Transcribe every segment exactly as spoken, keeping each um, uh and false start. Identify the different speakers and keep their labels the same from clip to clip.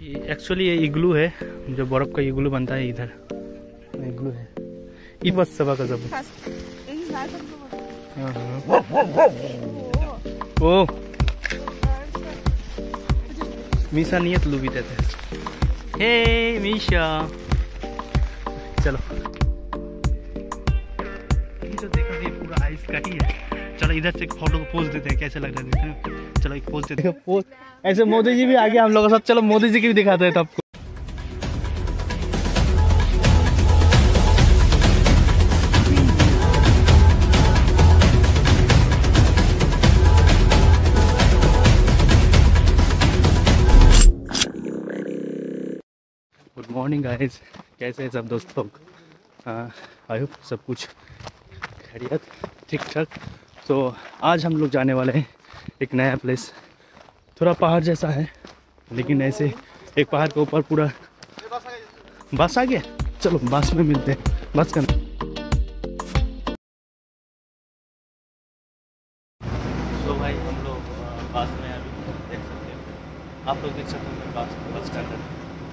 Speaker 1: Actually ये इग्लू है, जो बर्फ का इग्लू बनता है इधर इग्लू है। ये बस सबा का सब ओ मीशा नहीं है तो लूबी देते। हे मीशा चलो, ये जो देखो ये पूरा आइस का ही है। चलो इधर से एक फोटो को पोज देते हैं, कैसे लग रहा है। चलो एक पोज देते हैं, पोज ऐसे मोदी जी भी आगे हम लोगों के साथ। चलो मोदी जी की भी दिखाते हैं तो आपको। गुड मॉर्निंग गाइस, कैसे हैं सब दोस्त लोग? आई होप सब कुछ खैरियत ठीक ठाक। तो आज हम लोग जाने वाले हैं एक नया प्लेस। थोड़ा पहाड़ जैसा है, लेकिन ऐसे एक पहाड़ के ऊपर पूरा बस आ गया। चलो बस में मिलते हैं, बस का। तो भाई हम लोग बस में अभी देख सकते हैं, आप लोग देख सकते हैं बस बस का अंदर।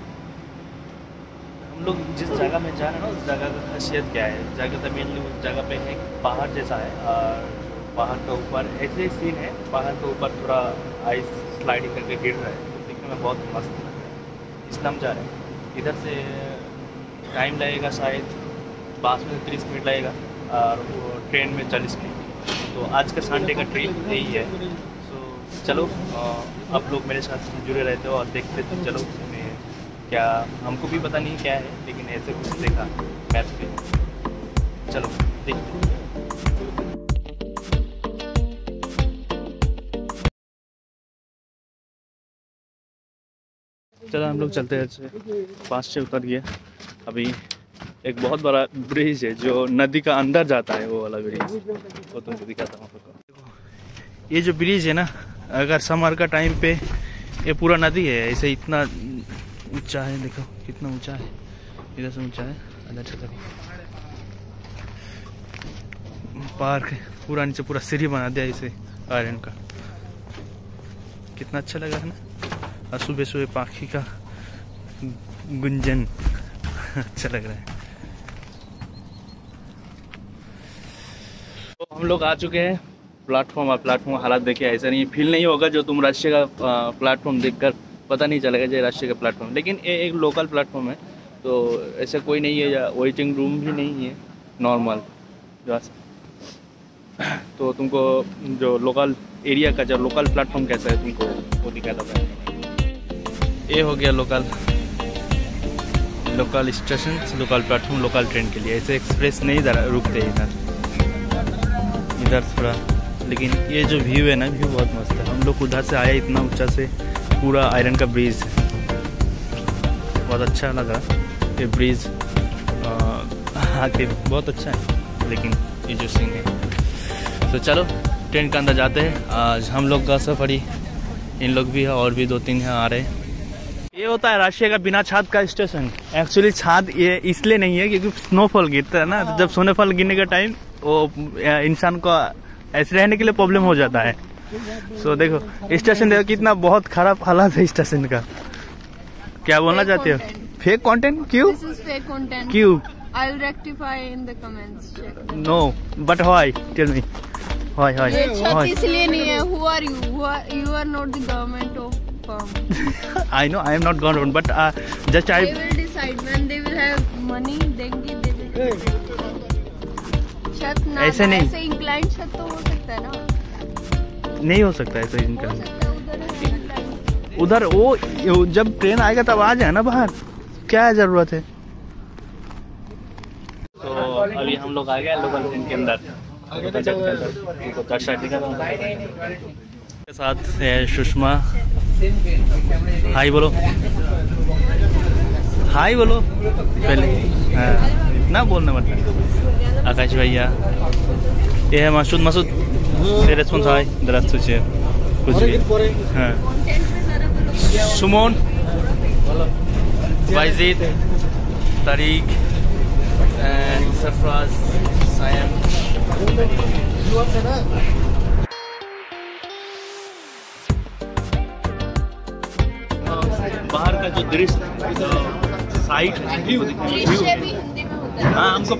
Speaker 1: हम लोग जिस जगह में जा रहे हैं ना, उस जगह का खासियत क्या है? जगह तो मेनली उस जगह पे है पहाड़ जैसा है, और पहाड़ के ऊपर ऐसे ही सीन है। पहाड़ के ऊपर थोड़ा आइस स्लाइडिंग करके गिर रहा है, तो दिखने में बहुत मस्त लग रहा है। इसलिए हम जा रहे हैं। इधर से टाइम लगेगा शायद बस में तीस मिनट लगेगा, और वो ट्रेन में चालीस मिनट। तो आज का संडे का ट्रिप यही है। सो चलो आप लोग मेरे साथ जुड़े रहते हो और देखते थे। चलो क्या, हमको भी पता नहीं क्या है, लेकिन ऐसे कुछ देखा मैप पे। चलो देखते हैं। चलो हम लोग चलते हैं, पाँच से उतर गए। अभी एक बहुत बड़ा ब्रिज है जो नदी का अंदर जाता है, वो वाला ब्रिज वो तुमको दिखाता हूँ आपको। ये जो ब्रिज है ना, अगर समर का टाइम पे ये पूरा नदी है, ऐसे इतना ऊंचा है। देखो कितना ऊंचा है, इधर से ऊंचा है, अंदर से पार्क पूरा नीचे पूरा सीढ़ी बना दिया इसे आयरन का। कितना अच्छा लगा है ना, और सुबह सुबह पाखी का गुंजन अच्छा लग रहा है। तो हम लोग आ चुके हैं प्लेटफॉर्म। और प्लेटफॉर्म हालात देखिए, ऐसा नहीं फील नहीं होगा जो तुम राष्ट्रीय का प्लेटफॉर्म देखकर पता नहीं चलेगा जो राष्ट्रीय का प्लेटफॉर्म। लेकिन ये एक लोकल प्लेटफॉर्म है, तो ऐसा कोई नहीं है, या वेटिंग रूम भी नहीं है, नॉर्मल बस। तो तुमको जो लोकल एरिया का जो लोकल प्लेटफॉर्म कैसा है तुमको वो दिखाता है। ये हो गया local local station, local platform local train के लिए। ऐसे एक्सप्रेस नहीं रुकते इधर इधर थोड़ा। लेकिन ये जो व्यू है ना, व्यू बहुत मस्त है। हम लोग उधर से आए, इतना ऊंचा से पूरा आयरन का ब्रिज, बहुत अच्छा लगा ये ब्रिज आके, बहुत अच्छा है। लेकिन ये जो सीन है, तो चलो ट्रेन के अंदर जाते हैं। आज हम लोग का सफर ही, इन लोग भी है और भी दो तीन यहाँ आ रहे हैं। ये होता है राष्ट्रीय का बिना छात का स्टेशन। एक्चुअली छात ये इसलिए नहीं है क्योंकि स्नोफॉल गिरता है ना, तो जब स्नोफॉल गिरने का टाइम वो इंसान को ऐसे रहने के लिए प्रॉब्लम हो जाता है। सो so, देखो स्टेशन देखो कितना बहुत खराब हालत है स्टेशन का। क्या बोलना चाहते हो? Fake content? क्यों क्यों?
Speaker 2: I'll rectify in the comments.
Speaker 1: No, but why? Tell me. Why? Why?
Speaker 2: ये छत इसलिए नहीं है। Who are you? Who are, you are not the government of firm.
Speaker 1: I know I am not government, but uh, just I.
Speaker 2: They will decide when they will have money. देंगे they will. छत ना
Speaker 1: ऐसे नहीं,
Speaker 2: ऐसे inclined छत तो हो सकता है ना?
Speaker 1: नहीं हो सकता ऐसा इनका। उधर वो जब ट्रेन आएगा तब आ जाए ना बाहर, क्या जरूरत है। तो अभी हम लोग आ गए लोकल ट्रेन के अंदर के साथ है सुषमा। हाय बोलो, हाय बोलो पहले। हाँ, ना बोलना मतलब। आकाश भैया, ये है मसूद। मसूद से रेस्पॉन्स हाय здравствуйте कुछ भी। हाँ, सुमन, वाइजिद, तारिक एंड सरफराज, सायम। बाहर का का जो दृश्य साइट व्यू
Speaker 2: दृश्य भी हिंदी में होता है।
Speaker 1: हाँ हमको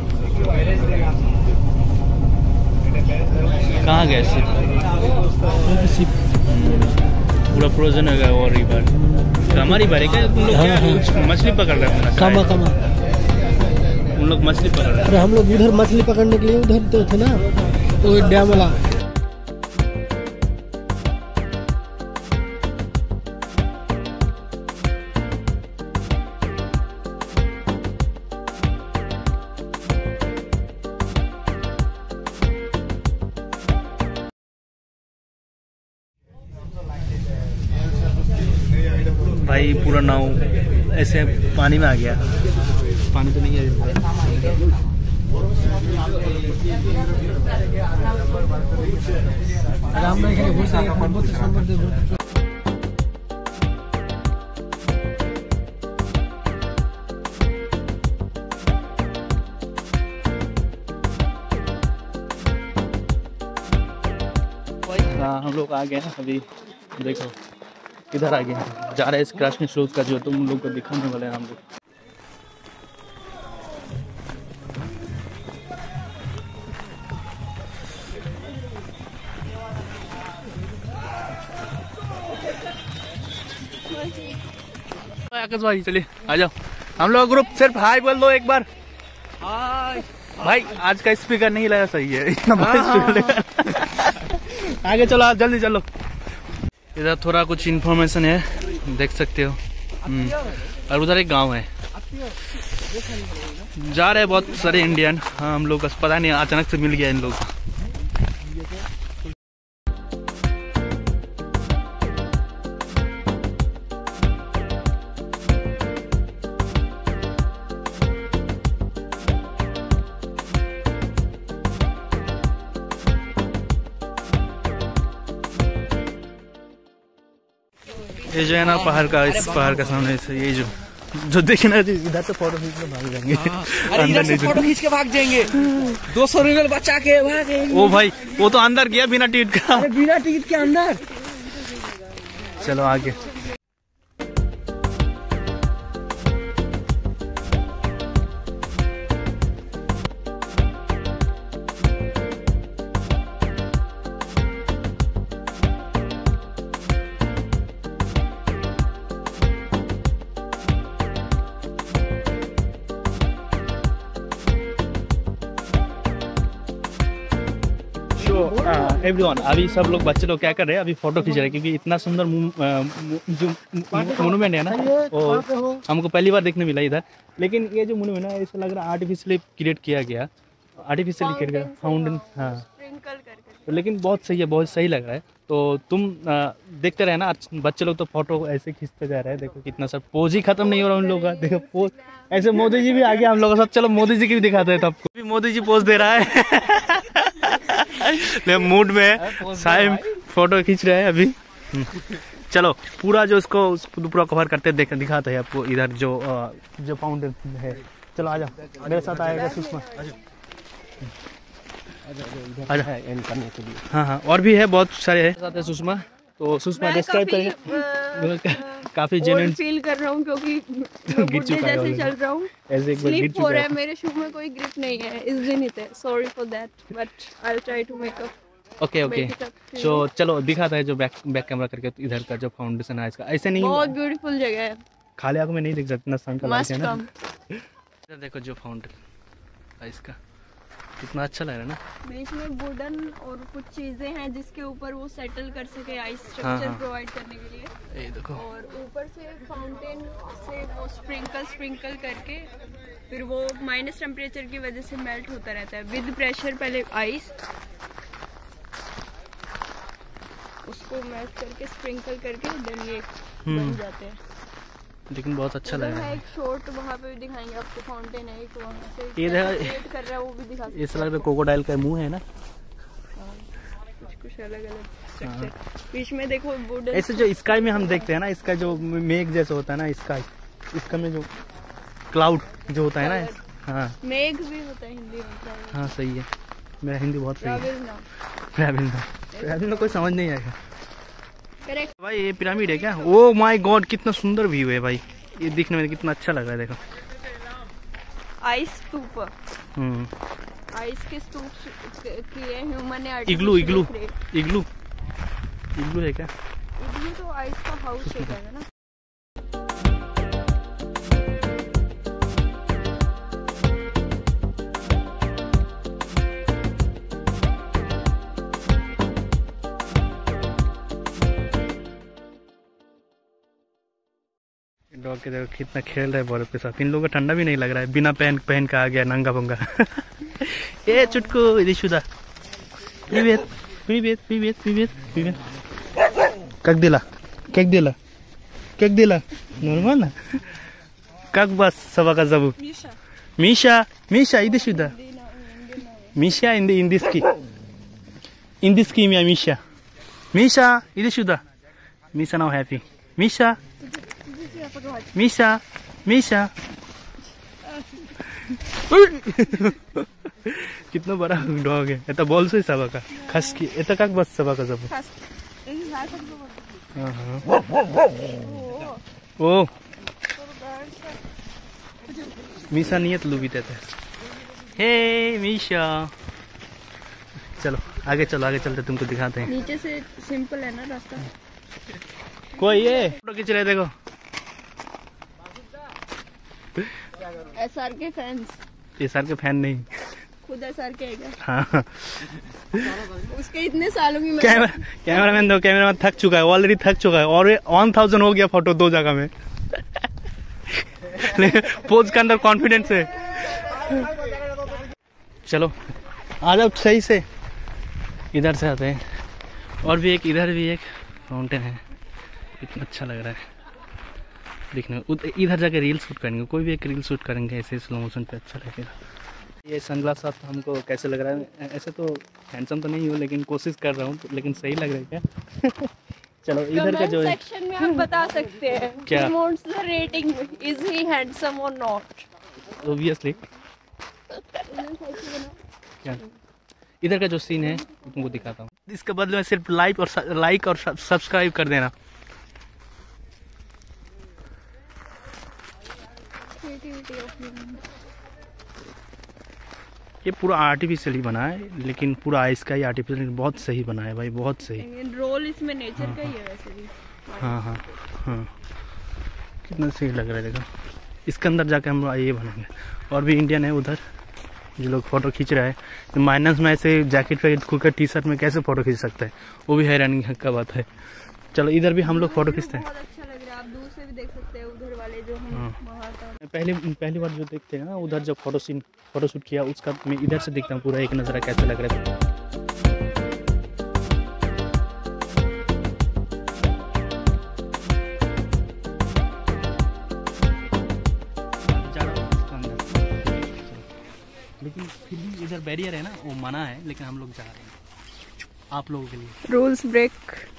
Speaker 1: कहाँ गए सिर्फ पूरा फ्रोजन हो गया और रिवर तो हमारी बार है क्या तुम लोग क्या कुछ मछली पकड़ रहे हैं
Speaker 3: कमा कमा
Speaker 1: उन लोग मछली पकड़ रहे हैं।
Speaker 3: अरे हम लोग उधर मछली पकड़ने के लिए उधर तो थे ना वो डैम वाला।
Speaker 1: भाई पूरा नाव ऐसे पानी में आ गया। पानी तो नहीं है
Speaker 3: राम
Speaker 1: हाँ हम लोग आ गए हैं अभी। देखो किधर आ गए हैं, जा रहे हैं इस कृष्ण स्रोत का जो तुम लोग को दिखाने वाले हैं हम लोग। आकाश भाई चलिए आ जाओ, हम लोग ग्रुप सिर्फ हाय बोल दो एक बार। हाय भाई आज का स्पीकर नहीं लगा सही है, इतना बड़ा स्पीकर। आगे चलो आप जल्दी चलो। इधर थोड़ा कुछ इन्फॉर्मेशन है देख सकते हो। और उधर एक गांव है, जा रहे हैं बहुत सारे इंडियन। हाँ हम लोग पता नहीं अचानक से मिल गया इन लोग को। ये जो है ना पहाड़ का, इस पहाड़ का सामने से ये जो जो देखे ना इधर से फोटो खींच के भाग जाएंगे।
Speaker 3: अरे इधर से फोटो खींच के भाग जाएंगे, दो सौ रुपये बचा के भागेंगे।
Speaker 1: ओ भाई वो तो अंदर गया बिना टिकट का।
Speaker 3: अरे बिना टिकट के अंदर।
Speaker 1: चलो आगे। एवरीवन अभी सब लोग बच्चे लोग क्या कर रहे हैं, अभी फोटो खींच रहे हैं क्योंकि इतना सुंदर जो मोनूमेंट है ना वो हमको पहली बार देखने मिला इधर। लेकिन ये जो मोनूमेंट है ऐसा लग रहा है आर्टिफिशियली क्रिएट किया गया, आर्टिफिशियली क्रिएट किया फाउंटेन। हाँ तो लेकिन बहुत सही है, बहुत सही लग रहा है। तो तुम आ, देखते रहे ना, बच्चे लोग तो फोटो ऐसे खींचते जा रहे हैं। देखो कितना सब पोज ही खत्म नहीं हो रहा उन लोगों का। देखो पोज ऐसे मोदी जी भी आ गया हम लोगों के साथ। चलो मोदी जी की भी दिखाते हैं, तब भी मोदी जी पोज दे रहा है। मूड में साइम फोटो खींच रहे हैं अभी। चलो पूरा जो इसको पूरा कवर करते देख दिखाते हैं आपको इधर जो जो फाउंटेन है। चलो आ जाओ मेरे साथ आएगा सुषमा। हाँ हाँ और भी है बहुत सारे है साथ है सुषमा। तो सुषमा डिस्क्राइब करेंगे। काफी जेन्युइन
Speaker 2: फील कर रहा हूँ क्योंकि गिर चुका है जैसे चल रहा हूँ।
Speaker 1: ऐसे एक बार गिर
Speaker 2: चुका है। मेरे शू में कोई ग्रिप नहीं है इस दिन ही। Sorry for that but I will try to make up.
Speaker 1: Okay okay तो चलो दिखाता है जो बैक बैक कैमरा करके इधर का जो फाउंडेशन है इसका। ऐसे नहीं
Speaker 2: बहुत ब्यूटीफुल जगह है,
Speaker 1: खाली आंखों में नहीं दिख सकता इतना सन का लाइट है ना। इधर देखो जो फाउंटेन इसका कितना अच्छा लग रहा है ना।
Speaker 2: बीच में वुडन और कुछ चीजें हैं जिसके ऊपर वो सेटल कर सके आइस
Speaker 1: हाँ,
Speaker 2: स्ट्रक्चर
Speaker 1: हाँ।
Speaker 2: प्रोवाइड करने के लिए।
Speaker 1: ये देखो
Speaker 2: और ऊपर से फाउंटेन से वो स्प्रिंकल स्प्रिंकल करके फिर वो माइनस टेम्परेचर की वजह से मेल्ट होता रहता है विद प्रेशर। पहले आइस उसको मेल्ट करके स्प्रिंकल करके देन ये बन जाते हैं।
Speaker 1: लेकिन बहुत अच्छा लग रहा है।
Speaker 2: एक शॉट वहाँ पे भी दिखाएंगे आपको, फाउंटेन है एक वहाँ से
Speaker 1: ये
Speaker 2: क्रिएट कर रहा है वो भी दिखा सकते हैं।
Speaker 1: ऐसा लग रहा है क्रोकोडाइल का मुंह है ना।
Speaker 2: कुछ कुछ अलग अलग स्ट्रक्चर बीच में देखो वुडन।
Speaker 1: ऐसे जो स्काई में हम देखते हैं ना, इसका जो मेघ जैसा होता है ना स्काई, इसका में जो क्लाउड जो होता है ना। हाँ
Speaker 2: मेघ भी होता है हिंदी में।
Speaker 1: हाँ सही है, मेरा हिंदी बहुत सही है।
Speaker 2: Travel now
Speaker 1: travel now travel now कोई समझ नहीं आएगा।
Speaker 2: करेक्ट।
Speaker 1: भाई ये पिरामिड है क्या? ओ माय गॉड, कितना सुंदर व्यू है भाई, ये दिखने में कितना अच्छा लग रहा है। देखो
Speaker 2: आइस स्तूप,
Speaker 1: हम्म
Speaker 2: आइस के स्तूप किए ह्यूमन ने।
Speaker 1: इग्लू इग्लू इग्लू इग्लू है क्या?
Speaker 2: इग्लू तो आइस का हाउस है ना।
Speaker 1: डॉग के देखो कितना खेल रहा है बर्फ के साथ। इन लोगों को ठंडा भी नहीं लग रहा है, बिना पहन पहन के आ गया नंगा पंगा। ए चुटकू इधर शुदा привет привет привет привет привет как дела как дела как дела нормально как вас собака зовут?
Speaker 2: Миша.
Speaker 1: Миша Миша иди сюда. Миша инди индийский индийский имя Миша. Миша иди сюда. Миша now happy. Миша Миша, Миша. कितना बड़ा डॉग है। Это большой собака. Хаски. Это как вас собака зовут? Ага. О. Миша нет любит это. Hey, Миша. चलो आगे चलो आगे चलते तुमको दिखाते हैं।
Speaker 2: नीचे से सिंपल है ना रास्ता।
Speaker 1: कोई ये फोटो खींच रहे देखो।
Speaker 2: एसआर के फैंस।
Speaker 1: एसआर के फैन नहीं,
Speaker 2: खुद एसआर के है क्या?
Speaker 1: हाँ।
Speaker 2: उसके इतने सालों की
Speaker 1: कैमरा कैमरामैन दो, कैमरामैन थक चुका है, ऑलरेडी थक चुका है और वन थाउजेंड हो गया फोटो दो जगह में। पोज के अंदर कॉन्फिडेंस है। चलो आ जाओ सही से, इधर से आते हैं। और भी एक इधर भी एक फाउंटेन है, इतना अच्छा लग रहा है देखने में। इधर जाके रील शूट करेंगे, कोई भी एक रील शूट करेंगे ऐसे स्लो मोशन पे, अच्छा लगेगा। ये सनग्लास आप हमको कैसे लग रहा है? ऐसे तो हैंडसम तो नहीं हो, लेकिन कोशिश कर रहा हूँ तो, लेकिन सही लग रहा है क्या? चलो इधर का जो है
Speaker 2: सेक्शन में आप बता सकते हैं
Speaker 1: क्या
Speaker 2: the rating, is he handsome और नॉट?
Speaker 1: ऑब्वियसली। क्या इधर का जो सीन है तुमको दिखाता हूँ, इसके बदले में सिर्फ लाइक और लाइक और सब्सक्राइब कर देना। ये पूरा आर्टिफिशियली बना है, लेकिन पूरा आइस का ही आर्टिफिशियल, बहुत सही बना है भाई, बहुत सही।
Speaker 2: रोल इसमें नेचर हाँ, का ही है वैसे भी।
Speaker 1: हाँ हाँ हाँ कितना सही लग रहा है देखो। इसके अंदर जाके हम ये बनेंगे। और भी इंडियन है उधर जो लोग फोटो खींच रहा है, तो माइनस में ऐसे जैकेट पे खुलकर टी शर्ट में कैसे फोटो खींच सकता है, वो भी हैरानी का बात है। चलो इधर भी हम लोग फोटो खींचते हैं।
Speaker 2: बहुत अच्छा लग रहा है, आप दूर से भी देख सकते हैं उधर वाले जो हम वहाँ था।
Speaker 1: पहली पहली बार जो देखते हैं ना उधर जब फोटो सीन फोटो शूट किया, उसका मैं इधर से देखता हूँ पूरा एक नज़ारा कैसे लग रहा है। लेकिन फिर भी इधर बैरियर है ना, वो मना है, लेकिन हम लोग जा रहे हैं आप लोगों के लिए।
Speaker 2: Rules break,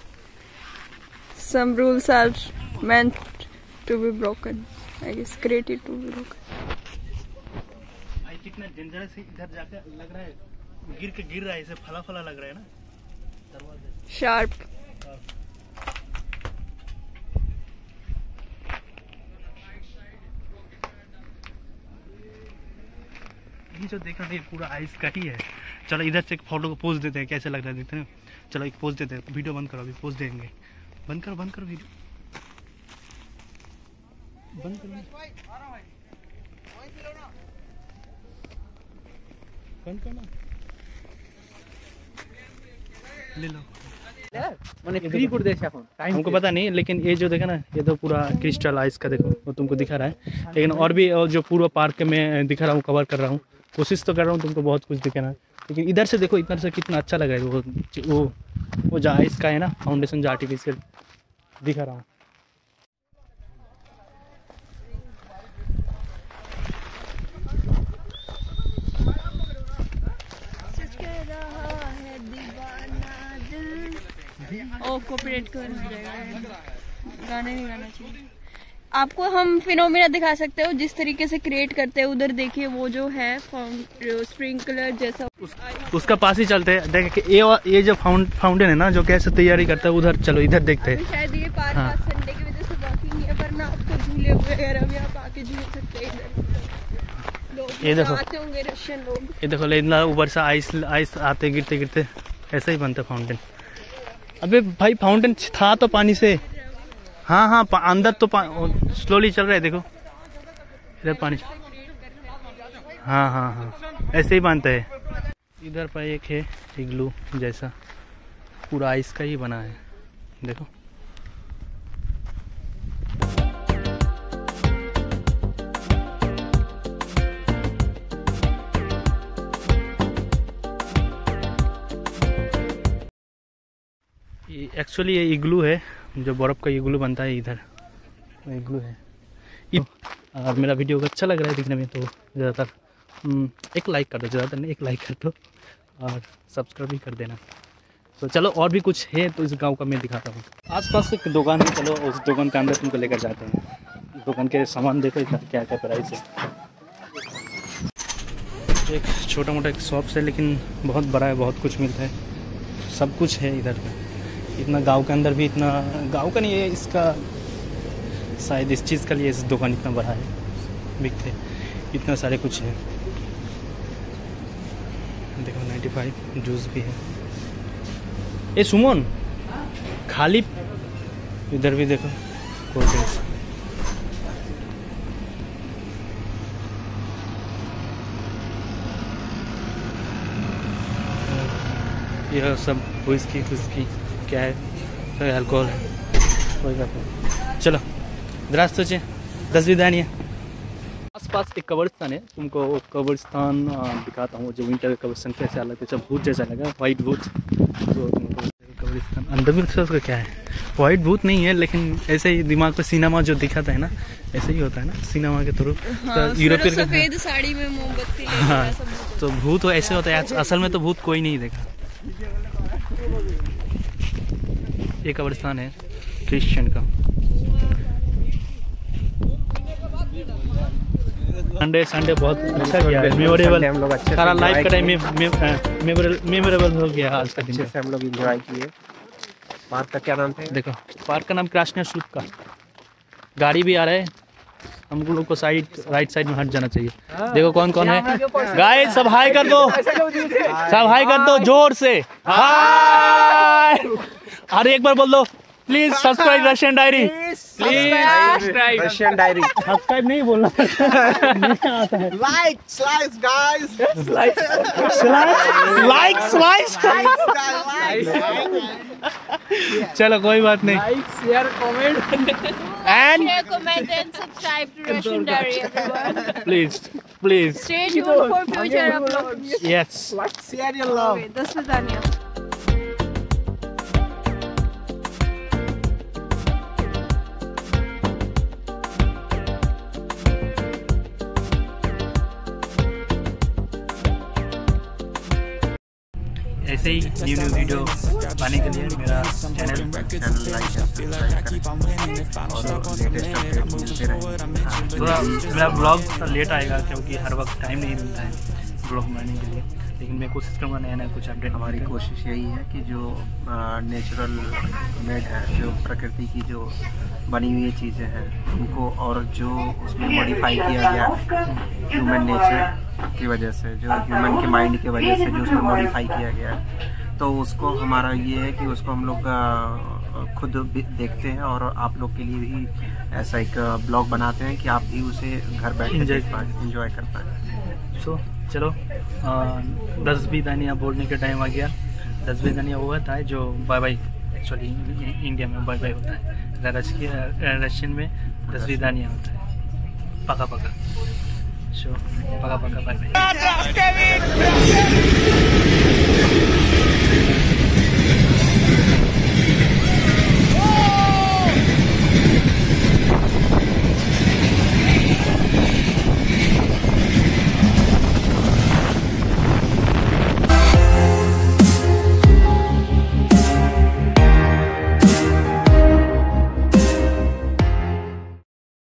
Speaker 2: some rules are meant to be broken, I guess created to be broken।
Speaker 1: भाई कितना डेंजरस है, इधर जाकर लग रहा है गिर के गिर रहा है, इसे फला फला लग रहा है ना दरवाजे।
Speaker 2: शार्प
Speaker 1: ये जो देख रहे हैं पूरा आइस का ही है। चलो इधर से एक फोटो को पोज देते हैं, कैसे लग रहा है देखते हैं। चलो एक पोज देते हैं, वीडियो बंद करो, अभी पोज देंगे। बंद करो बंद करो वीडियो बंद करो बंद करना, ले लो।
Speaker 3: मैंने फ्री कर दिया এখন टाइम
Speaker 1: हमको पता नहीं, लेकिन ये जो देखा ना, ये तो पूरा क्रिस्टल आइस का देखो, वो तुमको दिखा रहा है। लेकिन और भी जो पूरा पार्क में दिखा रहा हूँ, कवर कर रहा हूँ, कोशिश तो कर रहा हूँ तुमको बहुत कुछ दिखाना। लेकिन इधर से देखो, इधर से कितना अच्छा लग रहा है। वो वो वो जो आइस का है ना फाउंडेशन, जो आर्टिफिशियल दिखा रहा हूँ।
Speaker 2: ओ कॉपीराइट कर जाएगा, गाने नहीं गाना चाहिए। आपको हम फिनोमिना दिखा सकते हो जिस तरीके से क्रिएट करते हैं। उधर देखिए वो जो है स्प्रिंकलर जैसा
Speaker 1: उस, उसका पास ही चलते हैं। देखे कि ये ये जो फाउंड फाउंटेन है ना, जो कैसे तैयारी करता है, उधर चलो इधर देखते हैं।
Speaker 2: शायद ये पार्क
Speaker 1: हाँ।
Speaker 2: आज संडे की वजह से वर्किंग नहीं है, वरना आपको झूले वगैरह भी आप आके झूल सकते हैं इधर। लोग
Speaker 1: ये देखो।
Speaker 2: आते होंगे रशियन लोग।
Speaker 1: ये देखो इतना ऊपर से आइस आइस आते गिरते गिरते ऐसा ही बनता है फाउंटेन। अबे भाई फाउंटेन था तो पानी से। हाँ हाँ अंदर तो स्लोली चल रहा है, देखो इधर पानी। हाँ हाँ हाँ ऐसे ही बनता है। इधर पर एक है इग्लू जैसा, पूरा आइस का ही बना है, देखो। एक्चुअली ये इग्लू है, जो बर्फ़ का इग्लू बनता है इधर, वो इग्लू है। और मेरा वीडियो को अच्छा लग रहा है दिखने में तो ज़्यादातर एक लाइक कर दो, ज़्यादातर नहीं एक लाइक कर दो और सब्सक्राइब भी कर देना। तो चलो और भी कुछ है तो इस गांव का मैं दिखाता हूँ। आसपास एक दुकान है, चलो उस दुकान के अंदर तुमको लेकर जाते हैं। दुकान के सामान देखो इधर क्या क्या प्राइस है। एक छोटा मोटा एक शॉप है लेकिन बहुत बड़ा है, बहुत कुछ मिलता है, सब कुछ है इधर। इतना गांव के अंदर भी इतना गांव का नहीं है, इसका शायद इस चीज़ का लिए इस दुकान इतना बड़ा है, बिकते इतना सारे कुछ है। देखो नाइन्टी फाइव जूस भी है। ये सुमन खाली, इधर भी देखो कोल्ड ड्रिंक्स। यह सब व्हिस्की व्हिस्की क्या है, तो अल्कोहल है, कोई बात नहीं। चलो द्रास्तोचे दस विदानिया। आसपास एक कब्रिस्तान है, तुमको कब्रिस्तान दिखाता हूँ, जो विंटर कब्रिस्तान कैसे अलग है, भूत जैसा लगा, वाइट भूत। तो कब्रिस्तान अंधविश्वास का क्या है, वाइट भूत नहीं है लेकिन ऐसे ही दिमाग पे सिनेमा जो दिखाता है ना, ऐसे ही होता है ना सिनेमा के थ्रू।
Speaker 2: हाँ,
Speaker 1: तो यूरोपियन
Speaker 2: सफेद साड़ी में मोमबत्ती लेके
Speaker 1: हाँ,
Speaker 2: ऐसा भूत
Speaker 1: तो भूत तो ऐसे होता है, असल में तो भूत कोई नहीं देखा। ये कब्रिस्तान है क्रिश्चियन का। संडे संडे बहुत अच्छा गया, मेमोरेबल।
Speaker 3: हम लोग अच्छे
Speaker 1: सारा लाइफ का टाइम मेमोरेबल हो गया आज का दिन।
Speaker 3: अच्छे से हम लोग एंजॉय किए। पार्क का क्या नाम था?
Speaker 1: देखो पार्क का नाम कृष्णा शुल्क का। गाड़ी भी आ रहा है, हम लोग को साइड राइट साइड में हट जाना चाहिए। देखो कौन कौन है गाइस, सब हाई कर दो, सब हाई कर दो जोर से, हाय। अरे एक बार बोल दो please subscribe Russian Diary, please
Speaker 3: Russian Diary.
Speaker 1: Subscribe नहीं बोलना
Speaker 3: like slice guys,
Speaker 1: like slice. चलो कोई बात नहीं,
Speaker 3: like share comment
Speaker 1: and
Speaker 2: Share, comment and subscribe to Russian Diary, everyone.
Speaker 1: Please please
Speaker 2: Stay tuned for future uploads.
Speaker 1: Yes.
Speaker 3: Share your love.
Speaker 2: Okay, दस विदानिया।
Speaker 1: ऐसे ही new new video पाने के लिए मेरा चैनल चैनल लाइक थोड़ा मेरा ब्लॉग लेट आएगा क्योंकि हर वक्त टाइम नहीं मिलता है ब्लॉग बनाने के लिए, लेकिन मैं कोशिश करूँगा नया नया कुछ अपडेट।
Speaker 4: हमारी कोशिश यही है कि जो नेचुरल मेड है, जो प्रकृति की जो बनी हुई चीज़ें हैं उनको, और जो उसमें मॉडिफाई किया गया ह्यूमन नेचर की वजह से, जो ह्यूमन के माइंड की वजह से जो उसमें मॉडिफाई किया गया है, तो उसको हमारा ये है कि उसको हम लोग खुद भी देखते हैं और आप लोग के लिए भी ऐसा एक ब्लॉग बनाते हैं कि आप भी उसे घर बैठ के देख पाए, इंजॉय कर पाए।
Speaker 1: सो चलो दस भी दानिया बोलने का टाइम आ गया। दस भी दानिया वो होता है जो बाय बाय, एक्चुअली इंडिया में बाय बाय होता है, रशियन में दस भी दानिया होता है, पका पका। सो पका पका बाय बाय।